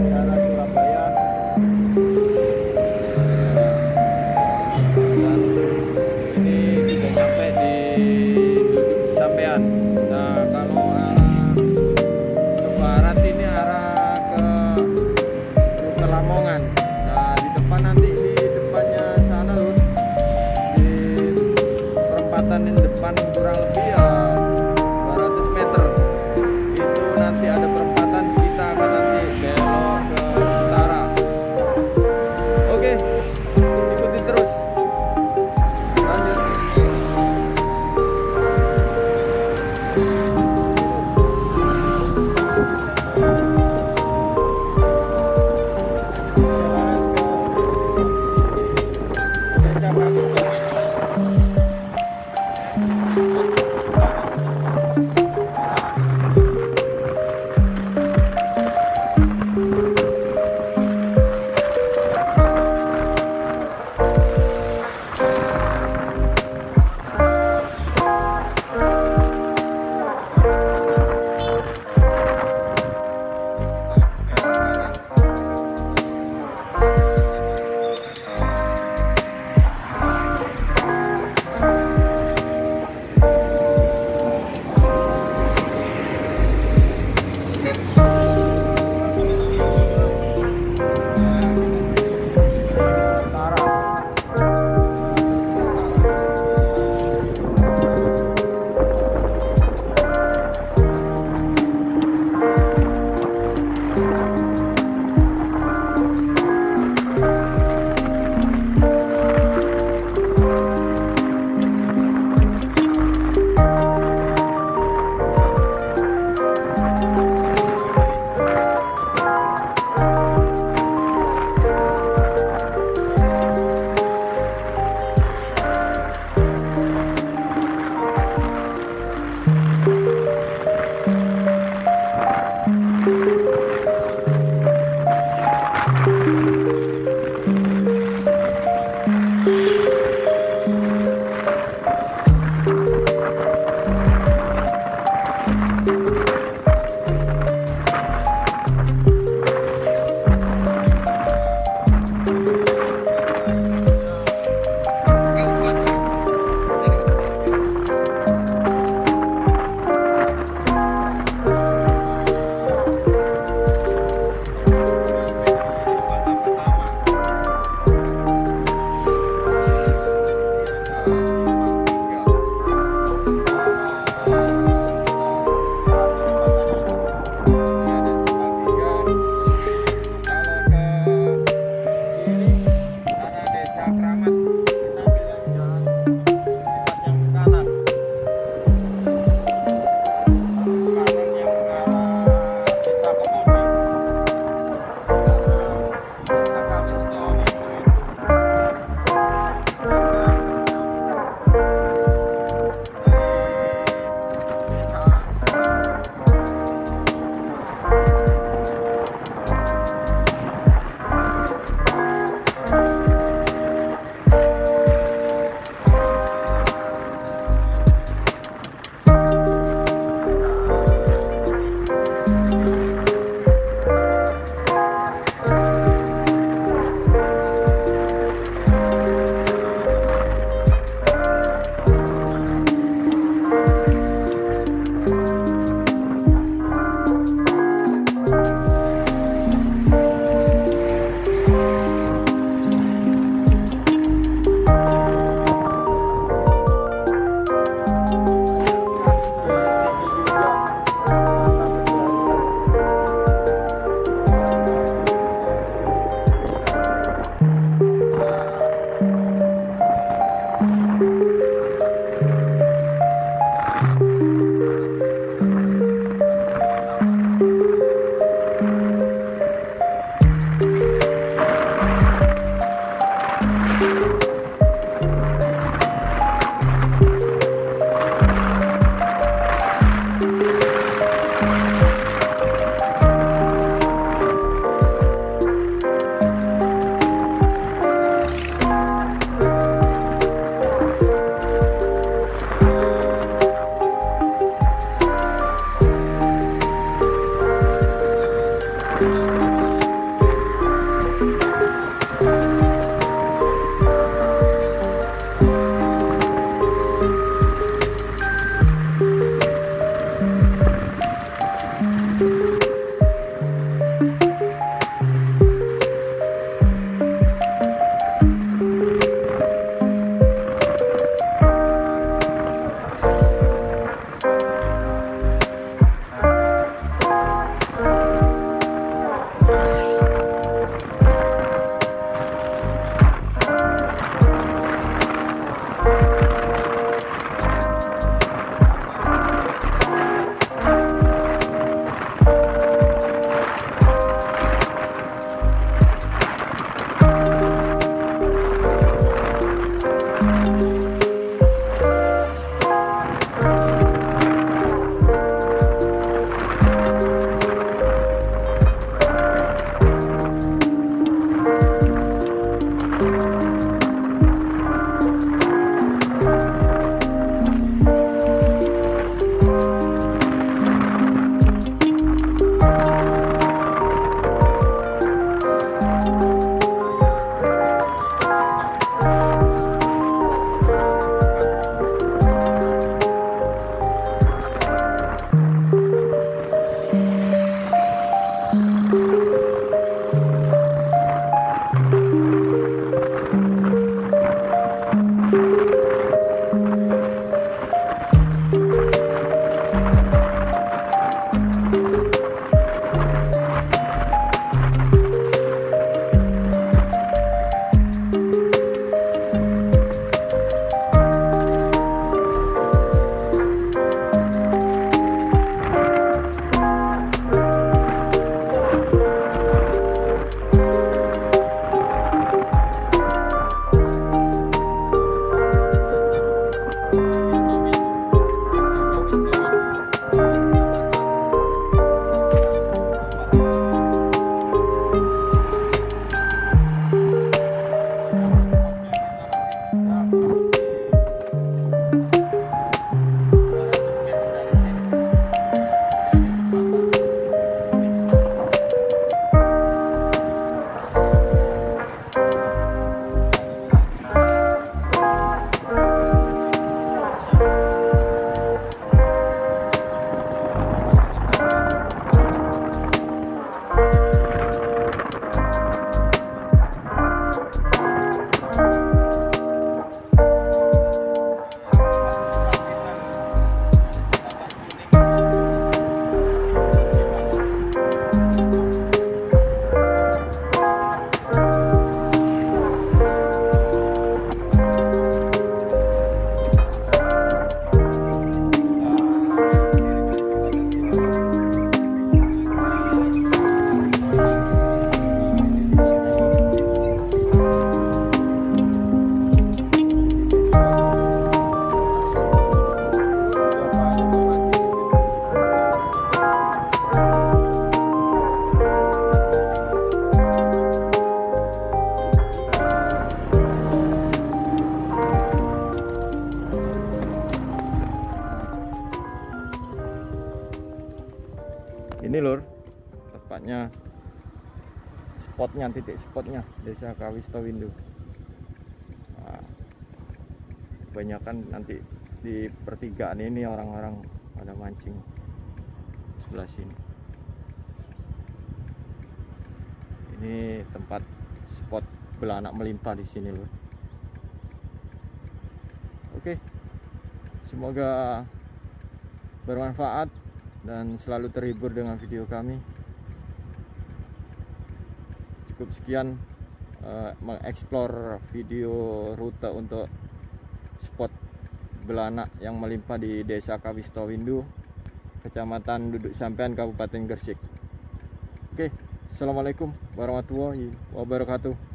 ke arah Surabaya. Dan ini sudah sampai di sampean. Nah, kalau arah ke barat ini arah ke rute Lamongan. Nah, di depan nanti di depannya sana Lur, di perempatan ini depan kurang lebih ya 200 meter itu nanti ada perempatan, kita akan nanti belok ke tepatnya spotnya, titik spotnya Desa Kawistowindu. Nah, kebanyakan nanti di pertigaan ini orang-orang pada mancing sebelah sini. Ini tempat spot belanak melimpah di sini loh. Oke, semoga bermanfaat dan selalu terhibur dengan video kami. Cukup sekian mengeksplor video rute untuk spot belanak yang melimpah di Desa Kawistowindu, Kecamatan Duduk Sampean, Kabupaten Gresik. Oke, assalamualaikum warahmatullahi wabarakatuh.